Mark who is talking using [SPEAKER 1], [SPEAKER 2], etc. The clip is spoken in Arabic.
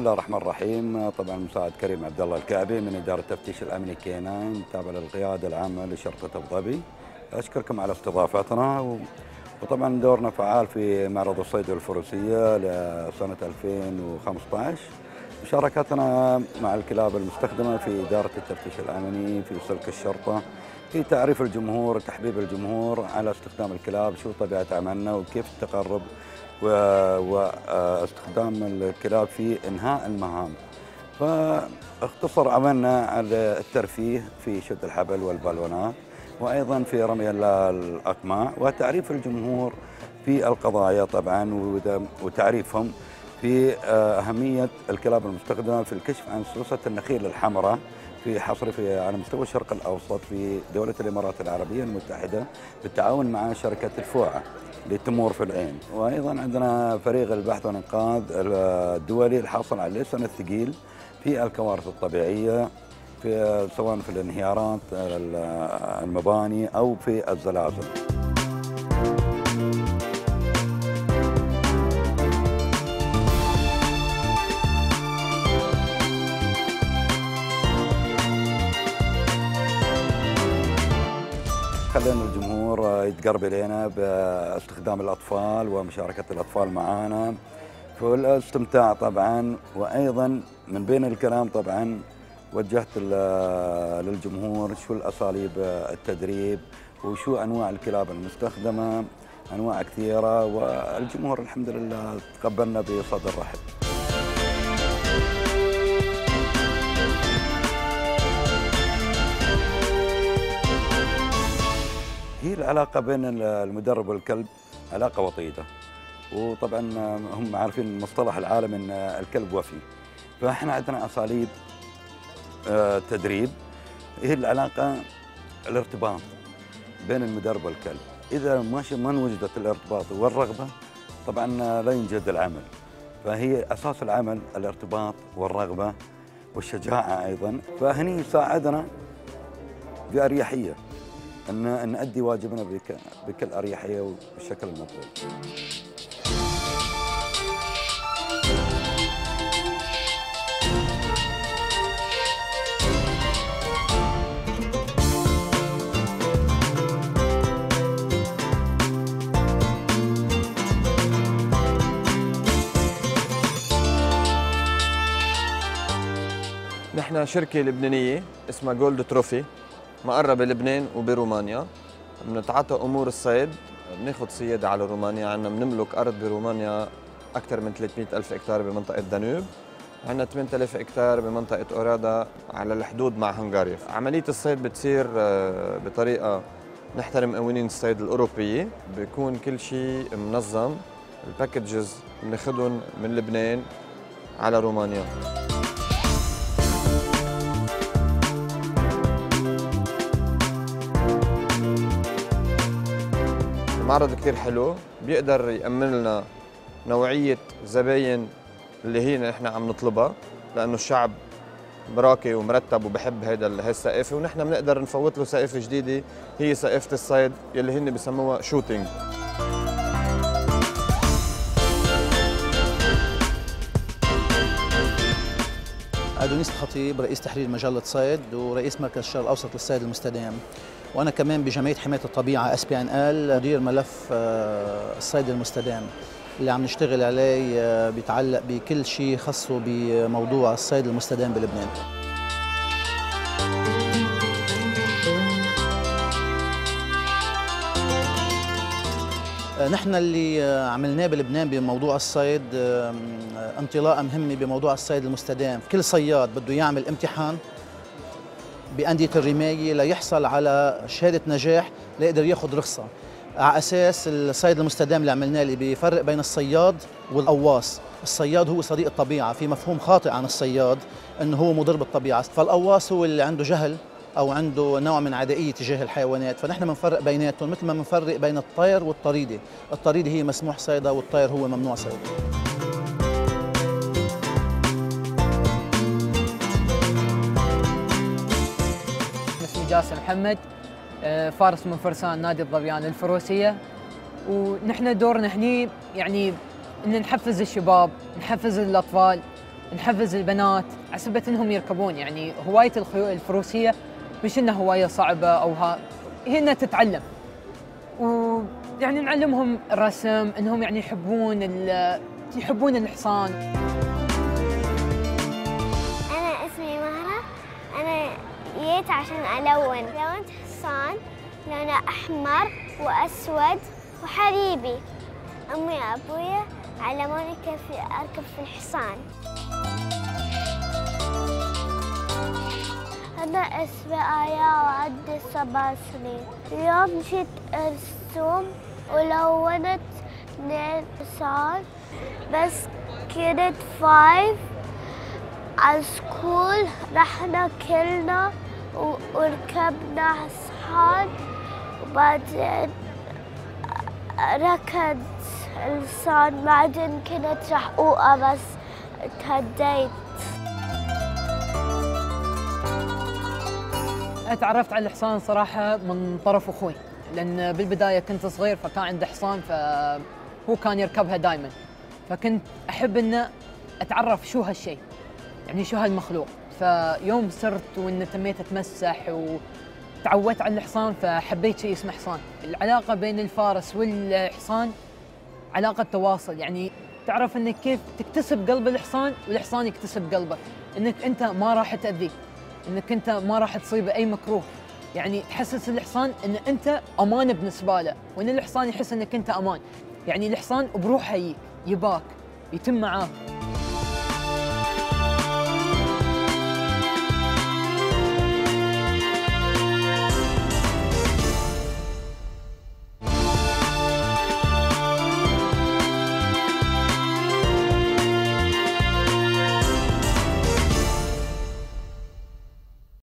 [SPEAKER 1] الله الرحمن الرحيم. طبعا مساعد كريم عبد الله الكعبي من إدارة التفتيش الأمني كيناين تابع للقيادة العامة لشرطة أبو ظبي. أشكركم على استضافتنا وطبعا دورنا فعال في معرض الصيد والفروسية لسنة 2015. مشاركتنا مع الكلاب المستخدمة في إدارة التفتيش الأمني في سلك الشرطة في تعريف الجمهور تحبيب الجمهور على استخدام الكلاب، شو طبيعة عملنا وكيف التقرب واستخدام الكلاب في إنهاء المهام. فاختصر عملنا على الترفيه في شد الحبل والبالونات، وأيضا في رمي الأقماع، وتعريف الجمهور في القضايا طبعا وتعريفهم في أهمية الكلاب المستخدمة في الكشف عن سلسلة النخيل الحمراء في حصر على مستوى الشرق الأوسط في دولة الإمارات العربية المتحدة بالتعاون مع شركة الفوعة لتمور في العين. وأيضا عندنا فريق البحث والإنقاذ الدولي الحاصل على الليسن الثقيل في الكوارث الطبيعية سواء في الانهيارات المباني أو في الزلازل. خلينا الجمهور يتقرب إلينا باستخدام الأطفال ومشاركة الأطفال معنا في الاستمتاع طبعا. وأيضا من بين الكلام طبعا وجهت للجمهور شو الأساليب التدريب وشو أنواع الكلاب المستخدمة، أنواع كثيرة، والجمهور الحمد لله تقبلنا بصدر رحب. هي العلاقة بين المدرب والكلب علاقة وطيدة، وطبعا هم عارفين المصطلح العالمي ان الكلب وفي، فاحنا عندنا اساليب تدريب. هي العلاقة الارتباط بين المدرب والكلب، إذا ما وجدت الارتباط والرغبة طبعا لا ينجد العمل، فهي أساس العمل الارتباط والرغبة والشجاعة أيضا. فهني يساعدنا بأريحية أن نؤدي واجبنا بكل أريحية والشكل المطلوب.
[SPEAKER 2] نحن شركة لبنانية اسمها جولد تروفي، مقربة بلبنان وبرومانيا. بنتعاطى أمور الصيد، بناخذ صيادة على رومانيا. عندنا بنملك أرض برومانيا أكثر من 300,000 هكتار بمنطقة دانوب، عندنا 8,000 هكتار بمنطقة أورادا على الحدود مع هنغاريا. عملية الصيد بتصير بطريقة نحترم قوانين الصيد الأوروبية، بيكون كل شيء منظم. الباكجز بناخذهم من لبنان على رومانيا. المعرض كتير حلو، بيقدر يأمن لنا نوعية زباين اللي هي نحن عم نطلبها، لأنه الشعب براكي ومرتب وبحب هاي الثقافة، ونحن بنقدر نفوت له ثقافة جديدة هي ثقافة الصيد يلي هن بسموها شوتينج.
[SPEAKER 3] أدونيس الخطيب، رئيس تحرير مجلة صيد ورئيس مركز الشرق الأوسط للصيد المستدام، وأنا كمان بجمعية حماية الطبيعة SPNL مدير ملف الصيد المستدام اللي عم نشتغل عليه بيتعلق بكل شيء خاصه بموضوع الصيد المستدام بلبنان. نحن اللي عملناه بلبنان بموضوع الصيد انطلاقة مهمة بموضوع الصيد المستدام. كل صياد بده يعمل امتحان بأندية الرماية ليحصل على شهادة نجاح ليقدر ياخذ رخصة. على أساس الصيد المستدام اللي عملناه اللي بيفرق بين الصياد والقواص. الصياد هو صديق الطبيعة، في مفهوم خاطئ عن الصياد انه هو مضر بالطبيعة، فالقواص هو اللي عنده جهل او عنده نوع من عدائية تجاه الحيوانات. فنحن بنفرق بيناتهم مثل ما بنفرق بين الطير والطريدة. الطريدة هي مسموح صيدها والطير هو ممنوع صيده.
[SPEAKER 4] اسمي جاسم محمد، فارس من فرسان نادي الظبيان الفروسية. ونحن دورنا هني يعني ان نحفز الشباب، نحفز الاطفال، نحفز البنات على سبة انهم يركبون. يعني هوايه الخيول الفروسيه مش انها هوايه صعبه هي انها تتعلم، ويعني نعلمهم الرسم، انهم يعني يحبون الحصان.
[SPEAKER 5] انا اسمي مهرة، انا جيت عشان لونت حصان لونه احمر واسود وحبيبي. امي وابويا علموني كيف اركب في الحصان. أنا اسمي آية وعندي 7 سنين. اليوم جيت أرسم ولونت 2 حصان، بس كنت 5 على سكول. رحنا كلنا وركبنا حصان، وبعدين ركض الحصان، بعدين كنت رحقوقة بس تهديت.
[SPEAKER 4] تعرفت على الحصان صراحة من طرف أخوي، لأن بالبداية كنت صغير فكان عنده حصان، فهو كان يركبها دائما، فكنت أحب أن أتعرف شو هالشيء، يعني شو هالمخلوق. فيوم صرت وأن تميت أتمسح وتعودت على الحصان فحبيت شيء اسمه حصان. العلاقة بين الفارس والحصان علاقة تواصل، يعني تعرف أنك كيف تكتسب قلب الحصان والحصان يكتسب قلبك، أنك أنت ما راح تأذيه، انك انت ما راح تصيبه اي مكروه. يعني تحسس الحصان ان انت امان بالنسبه له، وان الحصان يحس انك انت امان. يعني الحصان بروحه يباك يتم معاك.